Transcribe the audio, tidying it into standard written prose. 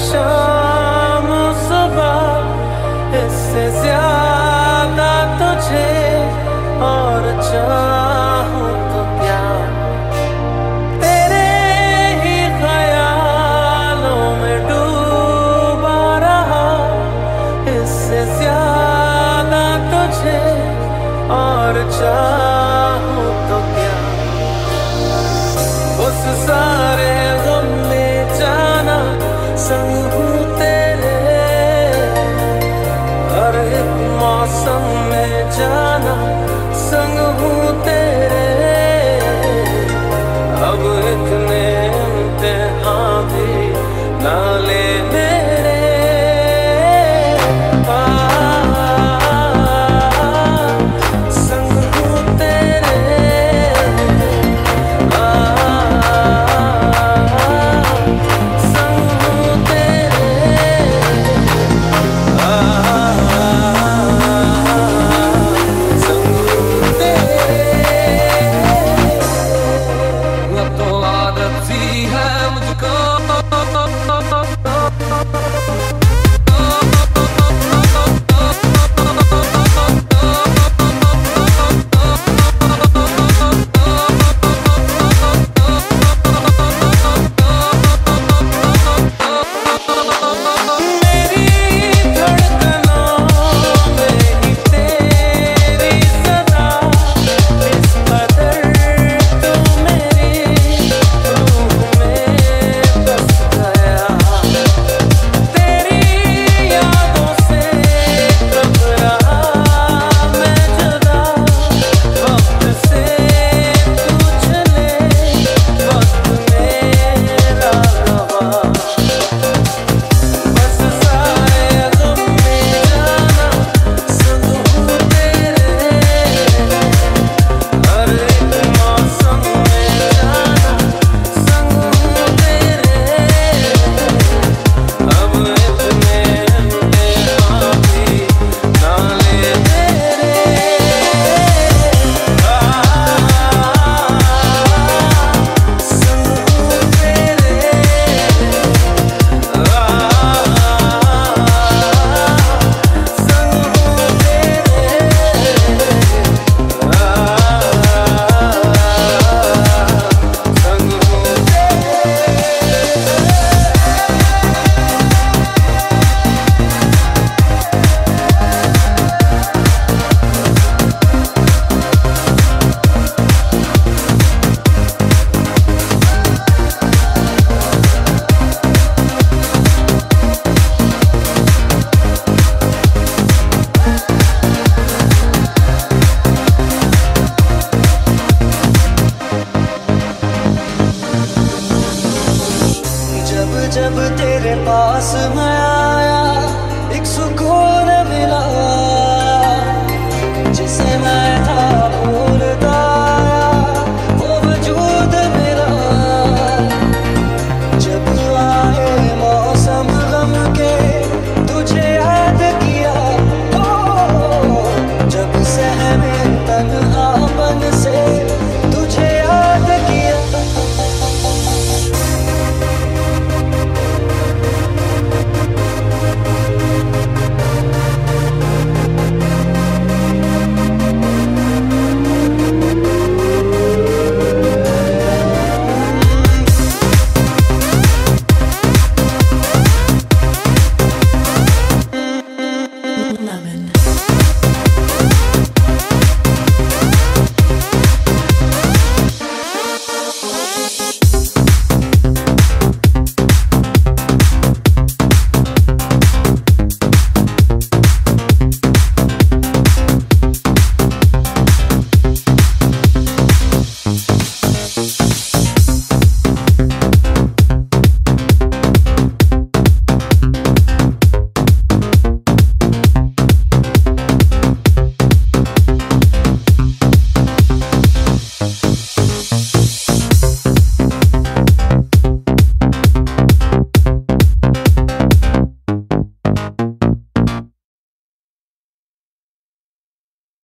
शाम सुबह, इससे ज्यादा तुझे और चाहूं तो क्या। तेरे ही ख्यालों में डूबा रहा, इससे ज्यादा तुझे और चाहूं तो क्या। उस सारे गम में जाना संग हूँ तेरे, हर एक मौसम में जाना संग हूँ तेरे। अब इतने इम्तिहान भी ना ले मेरे। संग हूँ तेरे, संग हूँ तेरे, संग हूँ तेरे। अब तो आदत सी है मुझको, मेरी धड़कनों में ही तेरी सदा, इस कदर तू मेरी रूह में बस गया। तेरी यादों से कब रहा मैं जुदा, वक्त से तू चले वक्त मेरा गवा। बस सारे गम में जाना संग हूँ तेरे, हर एक मौसम में जाना संग हूँ तेरे। अब इतने इम्तिहान भी ना ले मेरे। संग हूँ तेरे, संग हूँ जब जब तेरे पास मैं आया, एक सुकून मिला जिसे मैं था भूल